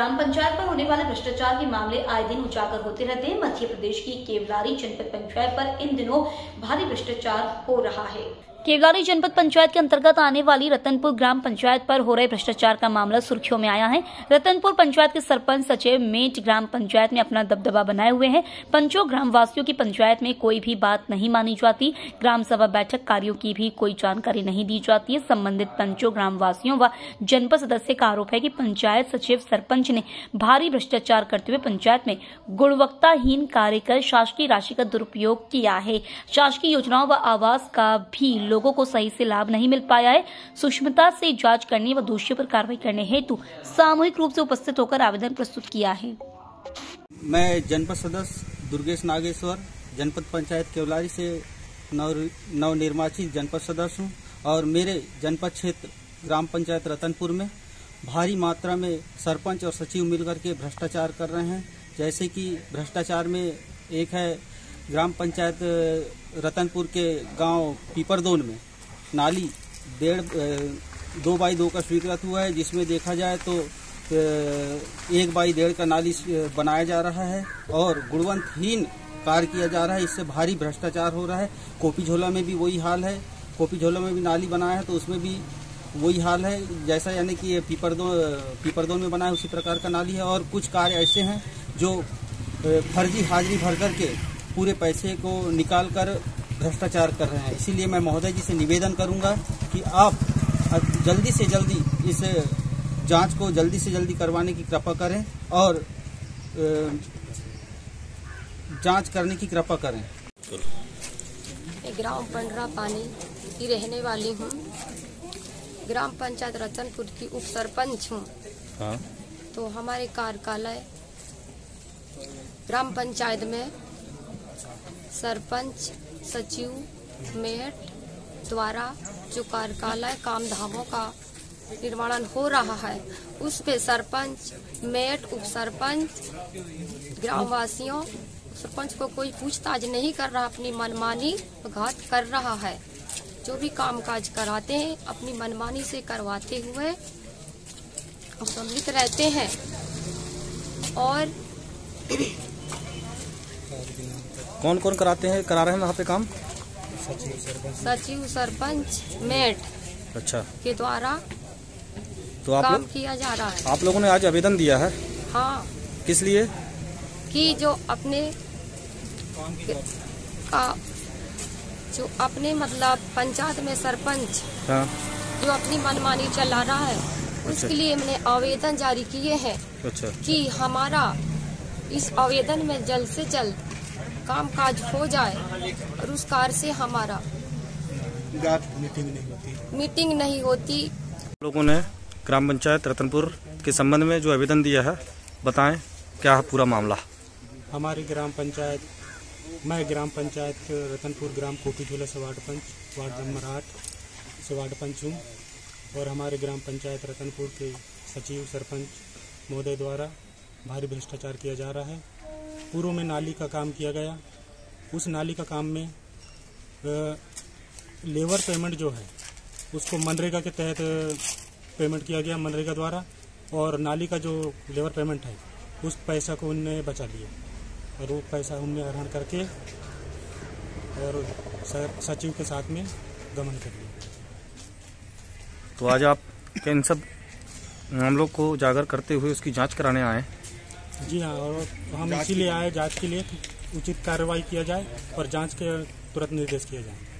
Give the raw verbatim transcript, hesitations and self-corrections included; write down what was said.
ग्राम पंचायत पर होने वाले भ्रष्टाचार के मामले आए दिन उजागर होते रहते हैं। मध्य प्रदेश की केवलारी जनपद पंचायत पर इन दिनों भारी भ्रष्टाचार हो रहा है। केवलारी जनपद पंचायत के अंतर्गत आने वाली रतनपुर ग्राम पंचायत पर हो रहे भ्रष्टाचार का मामला सुर्खियों में आया है। रतनपुर पंचायत के सरपंच सचिव मेट ग्राम पंचायत में अपना दबदबा बनाए हुए हैं। पंचों ग्राम वासियों की पंचायत में कोई भी बात नहीं मानी जाती। ग्राम सभा बैठक कार्यों की भी कोई जानकारी नहीं दी जाती है। संबंधित पंचों ग्राम वासियों व जनपद सदस्य का आरोप है कि पंचायत सचिव सरपंच ने भारी भ्रष्टाचार करते हुए पंचायत में गुणवत्ताहीन कार्य कर शासकीय राशि का दुरुपयोग किया है। शासकीय योजनाओं व आवास का भी लोगों को सही से लाभ नहीं मिल पाया है। सूक्ष्मता से जांच करने व दोषियों पर कार्रवाई करने हेतु सामूहिक रूप से उपस्थित होकर आवेदन प्रस्तुत किया है। मैं जनपद सदस्य दुर्गेश नागेश्वर जनपद पंचायत केवलारी से नव नवनिर्वाचित जनपद सदस्य हूँ और मेरे जनपद क्षेत्र ग्राम पंचायत रतनपुर में भारी मात्रा में सरपंच और सचिव मिलकर के भ्रष्टाचार कर रहे हैं। जैसे कि भ्रष्टाचार में एक है ग्राम पंचायत रतनपुर के गांव पीपरदोन में नाली डेढ़ दो बाई दो का स्वीकृत हुआ है, जिसमें देखा जाए तो एक बाई डेढ़ का नाली बनाया जा रहा है और गुणवत्ताहीन कार्य किया जा रहा है। इससे भारी भ्रष्टाचार हो रहा है। कोपी झोला में भी वही हाल है। कोपी झोला में भी नाली बनाया है तो उसमें भी वही हाल है। जैसा यानी कि पीपरदोन पीपरदोन में बनाया उसी प्रकार का नाली है। और कुछ कार्य ऐसे हैं जो फर्जी हाजिरी भर करके पूरे पैसे को निकाल कर भ्रष्टाचार कर रहे हैं। इसीलिए मैं महोदय जी से निवेदन करूंगा कि आप जल्दी से जल्दी इस जांच को जल्दी से जल्दी करवाने की कृपा करें और जांच करने की कृपा करें। ग्राम पंडरा पानी की रहने वाली हूँ। ग्राम पंचायत रतनपुर की उप सरपंच हूँ। हाँ। तो हमारे कार्यकालय ग्राम पंचायत में सरपंच सचिव मेट द्वारा जो कार्यकालय काम धामों का निर्माण हो रहा है उस पे सरपंच मेट उप सरपंच ग्रामवासियों सरपंच को कोई पूछताछ नहीं कर रहा, अपनी मनमानी घात कर रहा है। जो भी काम काज कराते हैं अपनी मनमानी से करवाते हुए सम्मिलित रहते हैं और कौन कौन कराते हैं करा रहे हैं वहाँ पे काम? सचिव सरपंच मेट अच्छा के द्वारा तो आप काम किया जा रहा है। आप लोगों ने आज आवेदन दिया है? हाँ। किस लिए? कि जो अपने का जो अपने मतलब पंचायत में सरपंच हाँ। जो अपनी मनमानी चला रहा है अच्छा। उसके लिए हमने आवेदन जारी किए हैं। अच्छा। कि हमारा इस आवेदन में जल्द से जल्द काम काज हो जाए और उस कार्य से हमारा मीटिंग नहीं होती मीटिंग नहीं होती लोगों ने ग्राम पंचायत रतनपुर के संबंध में जो आवेदन दिया है, बताएं क्या है पूरा मामला? हमारी ग्राम पंचायत मैं ग्राम पंचायत रतनपुर ग्राम कोपी झोला से वार्ड पंच वार्ड नंबर आठ से वार्ड पंच हूँ और हमारे ग्राम पंचायत रतनपुर के सचिव सरपंच महोदय द्वारा भारी भ्रष्टाचार किया जा रहा है। पूर्व में नाली का काम किया गया। उस नाली का काम में लेबर पेमेंट जो है उसको मनरेगा के तहत पेमेंट किया गया मनरेगा द्वारा और नाली का जो लेबर पेमेंट है उस पैसा को उनने बचा लिया और वो पैसा उनने ग्रहण करके और सचिव के साथ में गमन कर लिया। तो आज आप इन सब मामलों को उजागर करते हुए उसकी जांच कराने आए? जी हाँ, और हम इसीलिए आए जांच के लिए उचित कार्रवाई किया जाए और जांच के तुरंत निर्देश किया जाए।